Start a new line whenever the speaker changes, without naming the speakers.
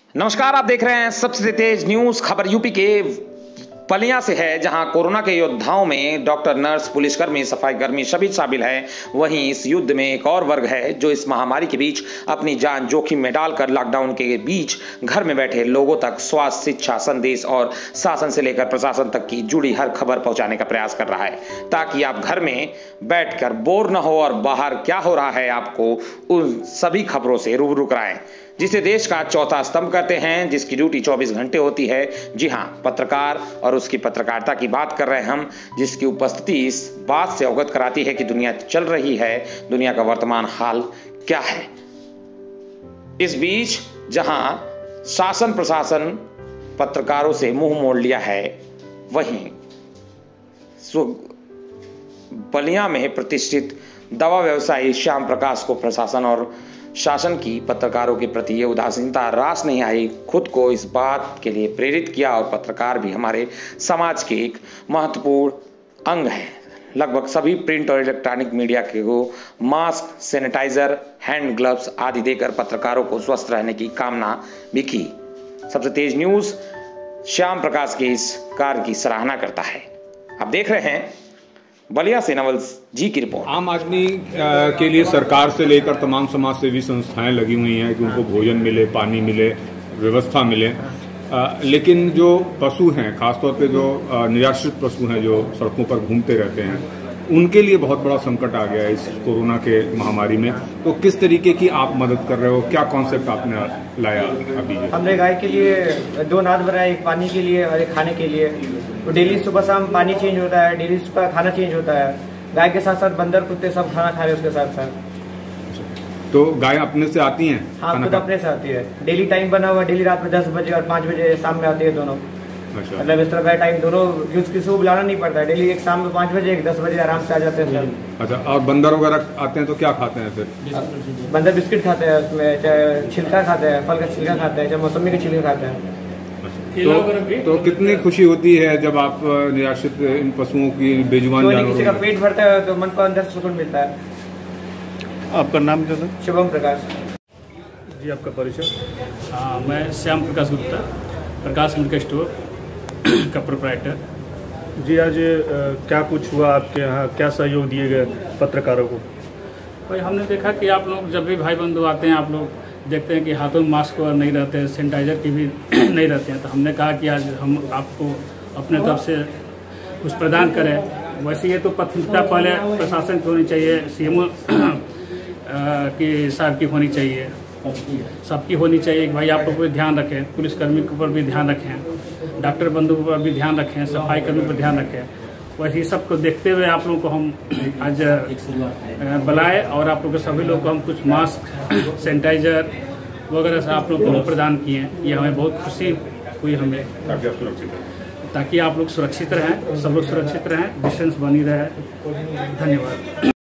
नमस्कार, आप देख रहे हैं सबसे तेज न्यूज खबर। यूपी के बलिया से है, जहां कोरोना के योद्धाओं में डॉक्टर, नर्स, पुलिसकर्मी, सफाई कर्मी सभी शामिल हैं। वहीं इस युद्ध में एक और वर्ग है जो इस महामारी के बीच अपनी जान जोखिम में डालकर लॉकडाउन के बीच घर में बैठे लोगों तक स्वास्थ्य, शिक्षा, संदेश और शासन से लेकर प्रशासन तक की जुड़ी हर खबर पहुंचाने का प्रयास कर रहा है, ताकि आप घर में बैठकर बोर न हो और बाहर क्या हो रहा है आपको उन सभी खबरों से रूबरू कराएं, जिसे देश का चौथा स्तंभ कहते हैं, जिसकी ड्यूटी 24 घंटे होती है। जी हां, पत्रकार और उसकी पत्रकारिता की बात कर रहे हैं हम, जिसकी उपस्थिति इस बात से अवगत कराती है कि दुनिया चल रही है, दुनिया का वर्तमान हाल क्या है। इस बीच जहां शासन प्रशासन पत्रकारों से मुंह मोड़ लिया है, वहीं बलिया में प्रतिष्ठित दवा व्यवसायी श्याम प्रकाश को प्रशासन और शासन की पत्रकारों के प्रति ये उदासीनता रास नहीं आई, खुद को इस बात के लिए प्रेरित किया। और पत्रकार भी हमारे समाज के एक महत्वपूर्ण अंग है। लगभग सभी प्रिंट और इलेक्ट्रॉनिक मीडिया के को मास्क, सैनिटाइजर, हैंड ग्लव्स आदि देकर पत्रकारों को स्वस्थ रहने की कामना भी की। सबसे तेज न्यूज श्याम प्रकाश के इस कार्य की सराहना करता है। आप देख रहे हैं बलिया से नवल जी की रिपोर्ट।
आम आदमी के लिए सरकार से लेकर तमाम समाज सेवी संस्थाएं लगी हुई हैं कि उनको भोजन मिले, पानी मिले, व्यवस्था मिले, लेकिन जो पशु हैं, खासतौर पे जो निराश्रित पशु हैं जो सड़कों पर घूमते रहते हैं, उनके लिए बहुत बड़ा संकट आ गया है इस कोरोना के महामारी में। तो किस तरीके की आप मदद कर रहे हो, क्या कॉन्सेप्ट आपने लाया अभी?
हमने गाय के लिए 2 नाद बनाए, एक पानी के लिए और एक खाने के लिए। तो डेली सुबह शाम पानी चेंज होता है, डेली उसका खाना चेंज होता है। गाय के साथ साथ बंदर, कुत्ते सब खाना खा रहे हैं उसके साथ साथ।
तो गाय अपने से आती हैं?
हाँ, खुद अपने से आती है। डेली टाइम बना हुआ, डेली रात में 10 बजे और 5 बजे शाम में आती है दोनों।
अच्छा।
मतलब इस तरह का टाइम दोनों यूज किसी को बुलाना नहीं पड़ता है। डेली एक शाम में 5 बजे, एक 10 बजे आराम से आ जाते हैं सब।
अच्छा, और बंदर वगैरह आते हैं तो क्या खाते हैं फिर?
बंदर बिस्किट खाते हैं, उसमें चाहे छिलका खाते हैं, फल का छिलका खाते हैं, चाहे मौसमी के छिलके खाते हैं।
तो कितनी खुशी होती है जब आप निराश्रित इन पशुओं की बेजुबान जानवरों
किसी का पेट भरता है तो मन को अंदर सुकून मिलता है।
आपका नाम क्या था?
शुभम प्रकाश
जी। आपका परिचय? मैं श्याम प्रकाश गुप्ता, प्रकाश मेडिकल स्टोर का प्रोप्राइटर जी। आज क्या कुछ हुआ आपके यहाँ, क्या सहयोग दिए गए पत्रकारों को? भाई, हमने देखा कि आप लोग जब भी भाई बंधु आते हैं, आप लोग देखते हैं कि हाथों में मास्क नहीं रहते हैं, सैनिटाइजर की भी नहीं रहते हैं। तो हमने कहा कि आज हम आपको अपने तरफ से कुछ प्रदान करें। वैसे ये तो प्राथमिकता पहले प्रशासन की होनी चाहिए, सीएमओ की साहब की होनी चाहिए, सबकी होनी चाहिए कि भाई आप लोग पर ध्यान रखें, पुलिसकर्मी के ऊपर भी ध्यान रखें, डॉक्टर बंधु पर भी ध्यान रखें, सफाई कर्मी पर ध्यान रखें। वैसे सबको देखते हुए आप लोगों को हम आज बुलाए और आप लोग को सभी लोग को हम कुछ मास्क, सैनिटाइजर वगैरह से आप लोग को प्रदान किए। ये हमें बहुत खुशी हुई हमें, ताकि आप लोग सुरक्षित रहें, सब लोग सुरक्षित रहें, डिस्टेंस बनी रहे। धन्यवाद।